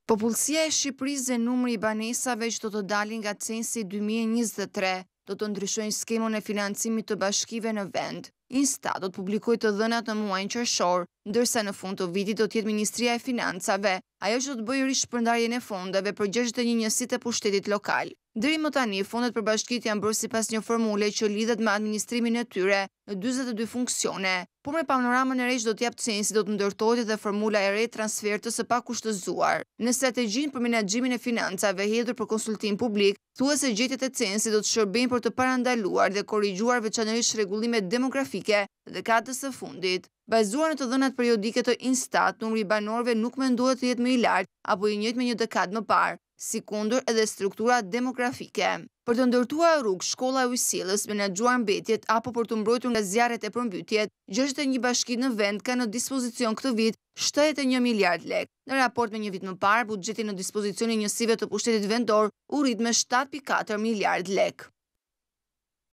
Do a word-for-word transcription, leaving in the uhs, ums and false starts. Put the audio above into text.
Popullsia e Shqipërisë dhe numri i banesave që do të dalin nga censi dy mijë e njëzet e tre do të ndryshojnë skemën e financimit të bashkive në vend. Instat do të publikojë të dhënat në muajin qershor, ndërsa në fund të vitit do të jetë Ministria e Financave, ajo që do të bëjë rishpërndarjen e fondeve për gjashtëdhjetë e një njësitë e pushtetit lokal. Deri më tani, fondet për bashkitë janë bërë sipas një formule që lidhet me administrimin e tyre në dyzet e dy funksione, por me panoramën e re që do të jap censi do të ndërtohet edhe formula e re e transfertës së pakushtëzuar. Në strategjinë për menaxhimin e financave hedhur për konsultim publik, thuhet se gjetjet e censit do të shërbejnë për të parandaluar dhe korrigjuar veçanërisht rregullimet demografike dhe dekadës së fundit. Bazuar në të dhënat periodike të Instat, numri i banorëve nuk mendohet të jetë më i lartë apo i njëjtë me një dekadë më parë, sikundur edhe struktura demografike. Për të ndërtuar rrugë, shkolla e ujësillës, menaxhuar mbetjet apo për të mbrojtur nga zjarret e përmbytjet, gjashtëdhjetë e një bashki në vend ka në dispozicion këtë vit shtatëdhjetë e një miliard lekë. Në raport me një vit më parë, buxheti në dispozicion i njësive të pushtetit vendor u rrit me shtatë pikë katër miliard lekë.